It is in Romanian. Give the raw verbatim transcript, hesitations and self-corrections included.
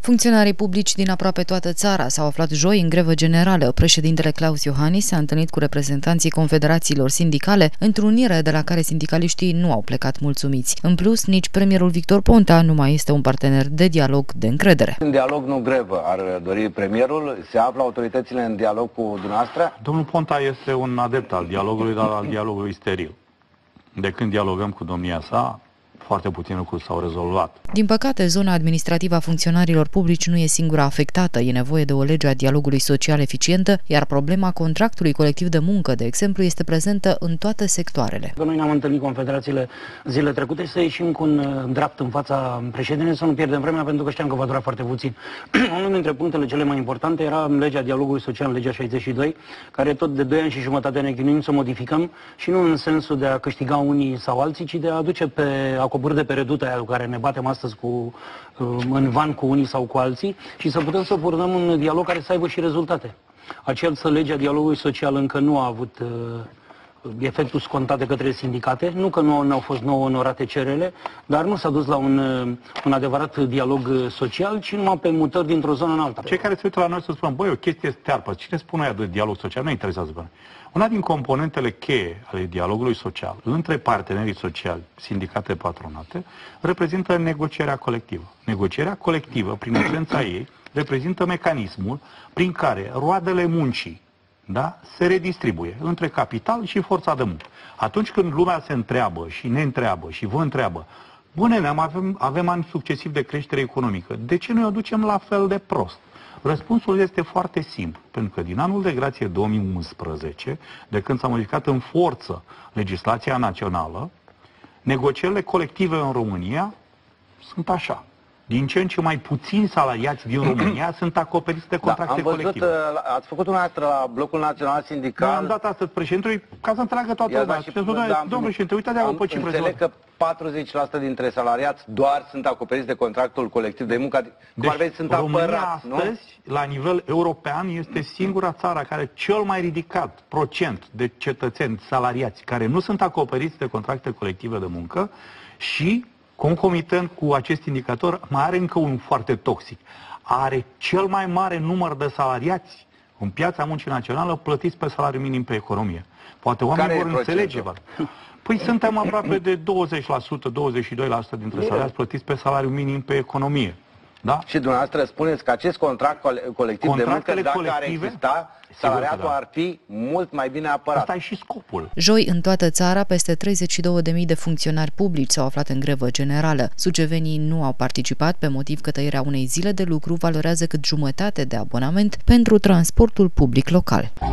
Funcționarii publici din aproape toată țara s-au aflat joi în grevă generală. Președintele Claus Iohannis s-a întâlnit cu reprezentanții confederațiilor sindicale, întrunire de la care sindicaliștii nu au plecat mulțumiți. În plus, nici premierul Victor Ponta nu mai este un partener de dialog de încredere. În dialog, nu grevă, ar dori premierul. Se află autoritățile în dialog cu dumneavoastră? Domnul Ponta este un adept al dialogului, dar al dialogului steril. De când dialogăm cu domnia sa, foarte puțin lucruri s-au rezolvat. Din păcate, zona administrativă a funcționarilor publici nu e singura afectată. E nevoie de o lege a dialogului social eficientă, iar problema contractului colectiv de muncă, de exemplu, este prezentă în toate sectoarele. Noi ne-am întâlnit confederațiile zile trecute să ieșim cu un draft în fața președintelui, să nu pierdem vremea, pentru că știam că va dura foarte puțin. Unul dintre punctele cele mai importante era legea dialogului social, legea șaizeci și doi, care tot de doi ani și jumătate ne chinuim să modificăm, și nu în sensul de a câștiga unii sau alții, ci de a aduce pe a coborî de pe reduta aia cu care ne batem astăzi cu, în van cu unii sau cu alții, și să putem să purtăm un dialog care să aibă și rezultate. Această lege a dialogului social încă nu a avut uh, efectul scontat de către sindicate, nu că nu au fost nouă onorate cerele, dar nu s-a dus la un, un adevărat dialog social, ci numai pe mutări dintr-o zonă în alta. Cei care se uită la noi să spună, băi, o chestie stearpă, cine spune aia de dialog social? Nu interesează pe noi. Una din componentele cheie ale dialogului social între partenerii sociali, sindicate, patronate, reprezintă negocierea colectivă. Negocierea colectivă, prin esența ei, reprezintă mecanismul prin care roadele muncii, da, se redistribuie între capital și forța de muncă. Atunci când lumea se întreabă și ne întreabă și vă întreabă, bune, ne avem, avem ani succesivi de creștere economică, de ce noi o ducem la fel de prost? Răspunsul este foarte simplu, pentru că din anul de grație două mii unsprezece, de când s-a modificat în forță legislația națională, negocierile colective în România sunt așa. Din ce în ce mai puțini salariați din România sunt acoperiți de contracte da, am văzut, colective. Ați făcut una la Blocul Național Sindical. Da, am dat astăzi președintelui ca să înțeleagă toată lumea. Domnule președinte, uitați-vă pe cifre. Înțeleg că patruzeci la sută dintre salariați doar sunt acoperiți de contractul colectiv de muncă. Deci, sunt România apărați, astăzi, nu? la nivel european, este singura țară care are cel mai ridicat procent de cetățeni salariați care nu sunt acoperiți de contracte colective de muncă și, concomitent cu acest indicator, mai are încă unul foarte toxic. Are cel mai mare număr de salariați în piața muncii națională plătiți pe salariu minim pe economie. Poate oamenii vor înțelege. Păi suntem aproape de douăzeci la sută, douăzeci și doi la sută dintre salariați plătiți pe salariu minim pe economie. Da? Și dumneavoastră spuneți că acest contract colectiv de muncă, dacă colective, ar exista, salariatul da. ar fi mult mai bine apărat. Asta e și scopul. Joi, în toată țara, peste treizeci și două de mii de funcționari publici s-au aflat în grevă generală. Sucevenii nu au participat pe motiv că tăierea unei zile de lucru valorează cât jumătate de abonament pentru transportul public local.